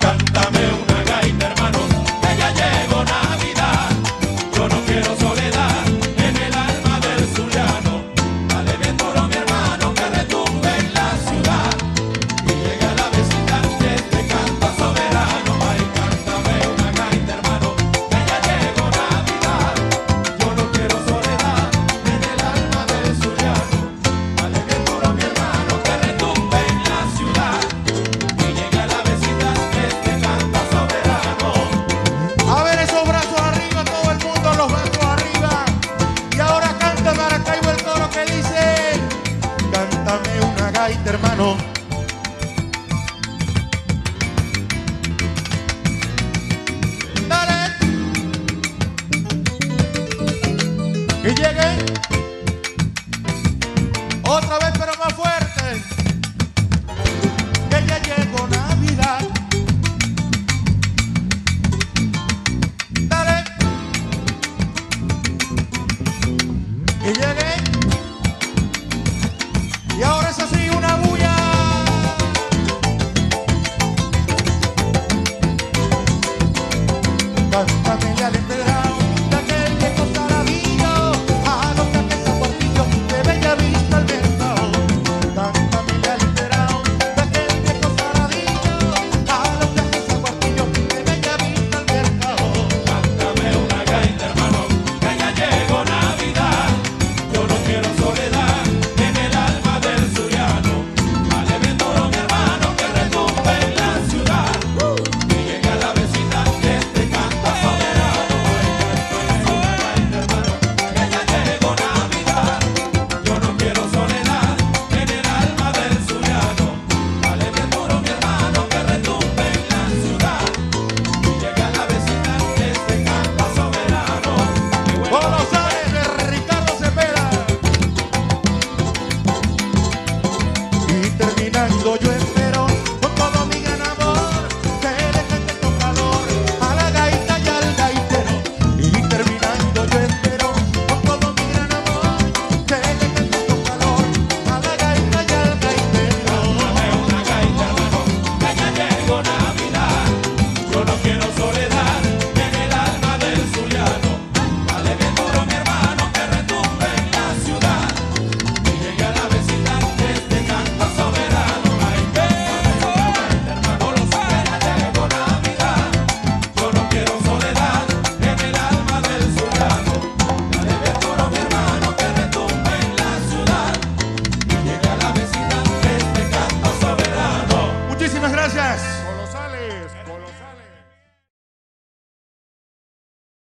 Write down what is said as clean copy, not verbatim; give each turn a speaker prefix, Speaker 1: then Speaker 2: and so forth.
Speaker 1: cántame una gaita, hermano, que ya llegó Navidad. Yo no quiero soledad en el alma del zuliano. Dale bien duro, mi hermano, que retumbe en la ciudad y llegue a la vecindad que este canta soberano. Ay, cántame una gaita, hermano, que ya llegó Navidad. Yo no quiero soledad en el alma del zuliano. Dale bien duro, mi hermano, que retumbe en la ciudad y llegue a la vecindad que este canta soberano.
Speaker 2: A ver esos brazos arriba, todo el mundo, los brazos arriba. Y ahora canta Maracaibo el coro que dice: cántame una gaita, hermano,